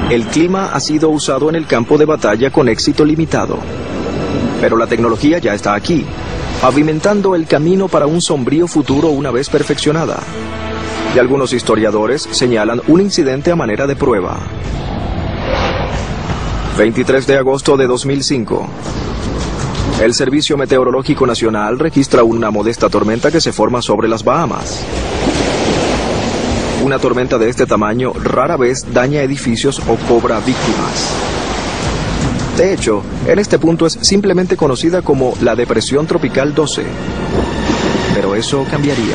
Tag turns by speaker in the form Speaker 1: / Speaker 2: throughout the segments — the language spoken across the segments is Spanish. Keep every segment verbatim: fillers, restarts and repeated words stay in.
Speaker 1: El clima ha sido usado en el campo de batalla con éxito limitado. Pero la tecnología ya está aquí, pavimentando el camino para un sombrío futuro una vez perfeccionada. Y algunos historiadores señalan un incidente a manera de prueba. veintitrés de agosto de dos mil cinco. El Servicio Meteorológico Nacional registra una modesta tormenta que se forma sobre las Bahamas. Una tormenta de este tamaño rara vez daña edificios o cobra víctimas. De hecho, en este punto es simplemente conocida como la Depresión Tropical doce. Pero eso cambiaría.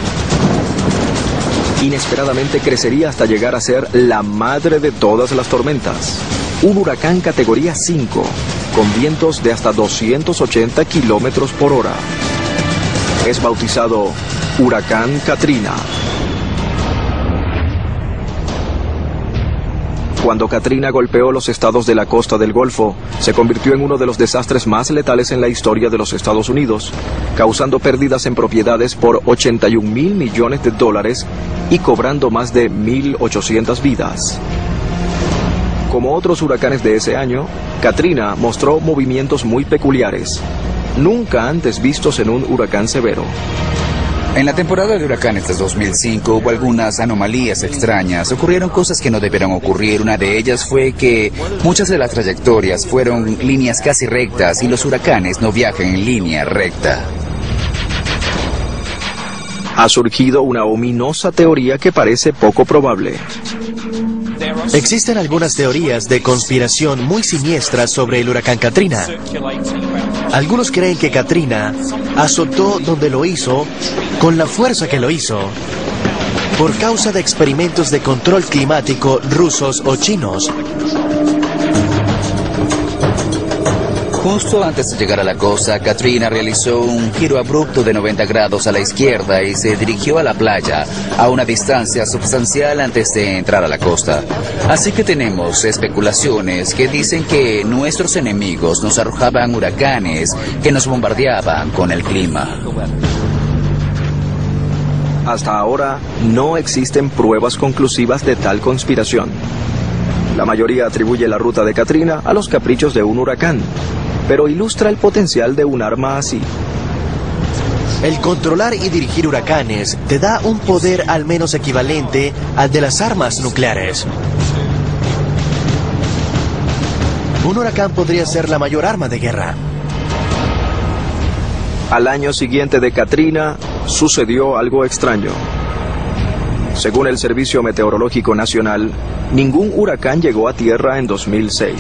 Speaker 1: Inesperadamente crecería hasta llegar a ser la madre de todas las tormentas. Un huracán categoría cinco, con vientos de hasta doscientos ochenta kilómetros por hora. Es bautizado Huracán Katrina. Cuando Katrina golpeó los estados de la costa del Golfo, se convirtió en uno de los desastres más letales en la historia de los Estados Unidos, causando pérdidas en propiedades por ochenta y un mil millones de dólares y cobrando más de mil ochocientas vidas. Como otros huracanes de ese año, Katrina mostró movimientos muy peculiares, nunca antes vistos en un huracán severo.
Speaker 2: En la temporada de huracanes de dos mil cinco hubo algunas anomalías extrañas. Ocurrieron cosas que no debieron ocurrir. Una de ellas fue que muchas de las trayectorias fueron líneas casi rectas y los huracanes no viajan en línea recta.
Speaker 1: Ha surgido una ominosa teoría que parece poco probable.
Speaker 3: Existen algunas teorías de conspiración muy siniestras sobre el huracán Katrina. Algunos creen que Katrina azotó donde lo hizo, con la fuerza que lo hizo, por causa de experimentos de control climático rusos o chinos.
Speaker 2: Justo antes de llegar a la costa, Katrina realizó un giro abrupto de noventa grados a la izquierda y se dirigió a la playa a una distancia sustancial antes de entrar a la costa. Así que tenemos especulaciones que dicen que nuestros enemigos nos arrojaban huracanes que nos bombardeaban con el clima.
Speaker 1: Hasta ahora no existen pruebas conclusivas de tal conspiración. La mayoría atribuye la ruta de Katrina a los caprichos de un huracán, pero ilustra el potencial de un arma así.
Speaker 3: El controlar y dirigir huracanes te da un poder al menos equivalente al de las armas nucleares. Un huracán podría ser la mayor arma de guerra.
Speaker 1: Al año siguiente de Katrina, sucedió algo extraño. Según el Servicio Meteorológico Nacional, ningún huracán llegó a tierra en dos mil seis.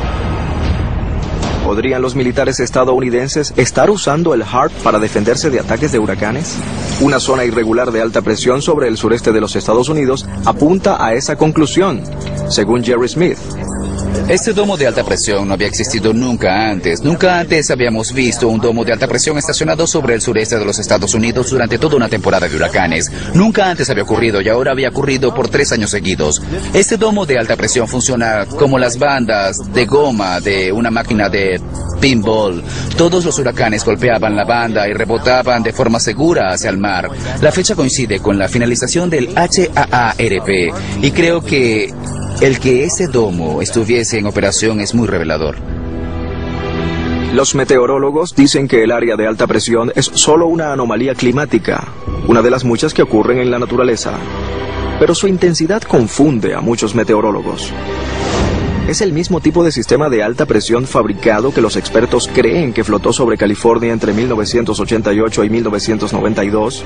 Speaker 1: ¿Podrían los militares estadounidenses estar usando el HAARP para defenderse de ataques de huracanes? Una zona irregular de alta presión sobre el sureste de los Estados Unidos apunta a esa conclusión, según Jerry Smith.
Speaker 2: Este domo de alta presión no había existido nunca antes. Nunca antes habíamos visto un domo de alta presión estacionado sobre el sureste de los Estados Unidos durante toda una temporada de huracanes. Nunca antes había ocurrido y ahora había ocurrido por tres años seguidos. Este domo de alta presión funciona como las bandas de goma de una máquina de pinball. Todos los huracanes golpeaban la banda y rebotaban de forma segura hacia el mar. La fecha coincide con la finalización del H A A R P y creo que el que ese domo estuviese en operación es muy revelador.
Speaker 1: Los meteorólogos dicen que el área de alta presión es solo una anomalía climática, una de las muchas que ocurren en la naturaleza. Pero su intensidad confunde a muchos meteorólogos. ¿Es el mismo tipo de sistema de alta presión fabricado que los expertos creen que flotó sobre California entre mil novecientos ochenta y ocho y mil novecientos noventa y dos?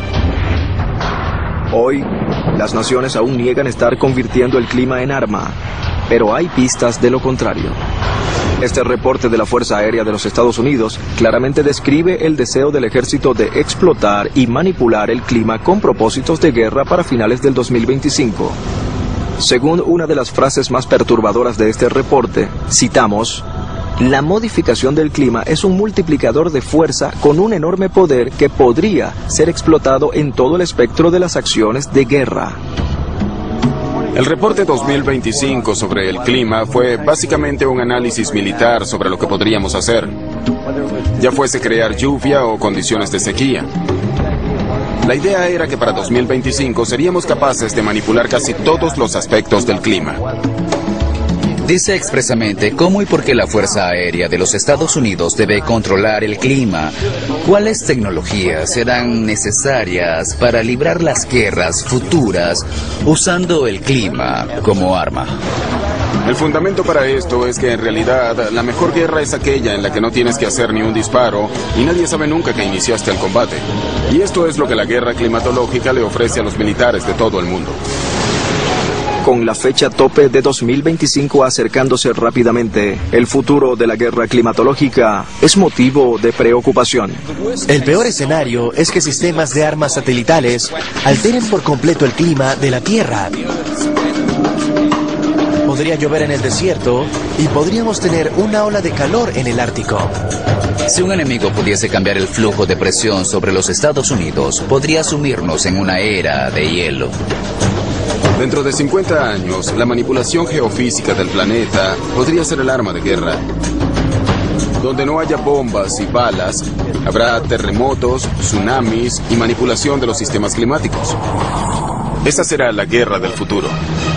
Speaker 1: Hoy, las naciones aún niegan estar convirtiendo el clima en arma, pero hay pistas de lo contrario. Este reporte de la Fuerza Aérea de los Estados Unidos claramente describe el deseo del ejército de explotar y manipular el clima con propósitos de guerra para finales del dos mil veinticinco. Según una de las frases más perturbadoras de este reporte, citamos: la modificación del clima es un multiplicador de fuerza con un enorme poder que podría ser explotado en todo el espectro de las acciones de guerra.
Speaker 4: El reporte dos mil veinticinco sobre el clima fue básicamente un análisis militar sobre lo que podríamos hacer, ya fuese crear lluvia o condiciones de sequía. La idea era que para dos mil veinticinco seríamos capaces de manipular casi todos los aspectos del clima.
Speaker 2: Dice expresamente cómo y por qué la Fuerza Aérea de los Estados Unidos debe controlar el clima. ¿Cuáles tecnologías serán necesarias para librar las guerras futuras usando el clima como arma?
Speaker 4: El fundamento para esto es que en realidad la mejor guerra es aquella en la que no tienes que hacer ni un disparo y nadie sabe nunca que iniciaste el combate. Y esto es lo que la guerra climatológica le ofrece a los militares de todo el mundo.
Speaker 1: Con la fecha tope de dos mil veinticinco acercándose rápidamente, el futuro de la guerra climatológica es motivo de preocupación.
Speaker 3: El peor escenario es que sistemas de armas satelitales alteren por completo el clima de la Tierra. Podría llover en el desierto y podríamos tener una ola de calor en el Ártico.
Speaker 2: Si un enemigo pudiese cambiar el flujo de presión sobre los Estados Unidos, podría sumirnos en una era de hielo.
Speaker 4: Dentro de cincuenta años, la manipulación geofísica del planeta podría ser el arma de guerra. Donde no haya bombas y balas, habrá terremotos, tsunamis y manipulación de los sistemas climáticos. Esa será la guerra del futuro.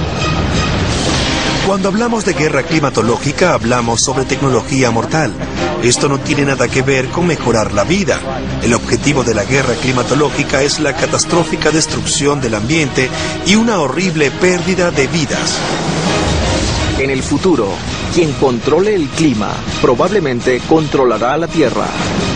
Speaker 5: Cuando hablamos de guerra climatológica, hablamos sobre tecnología mortal. Esto no tiene nada que ver con mejorar la vida. El objetivo de la guerra climatológica es la catastrófica destrucción del ambiente y una horrible pérdida de vidas.
Speaker 1: En el futuro, quien controle el clima probablemente controlará la Tierra.